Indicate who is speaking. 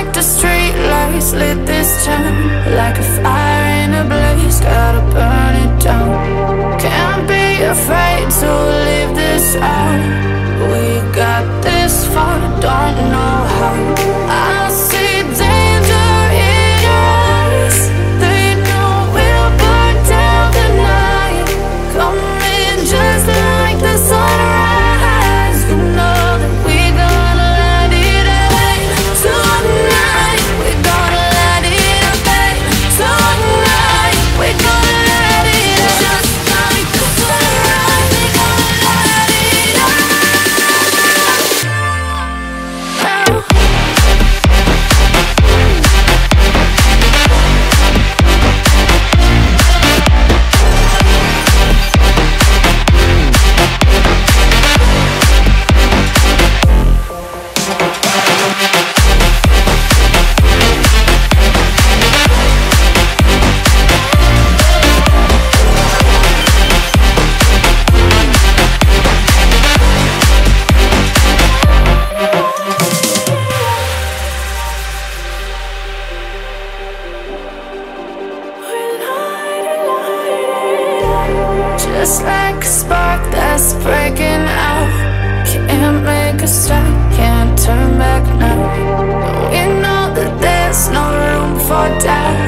Speaker 1: like the street lights lit this town, like a fire in a blaze, gotta burn it down. Can't be afraid to leave this out. We got this far, don't know how. I see danger in your eyes. They know we'll burn down the night, coming just like the sunrise. You know that we're gonna light it up tonight. We're gonna light it up tonight. We're gonna light it up just like the sunrise. We're gonna light it up now. Just like a spark that's breaking out. Can't make a stop, can't turn back now. We know that there's no room for doubt.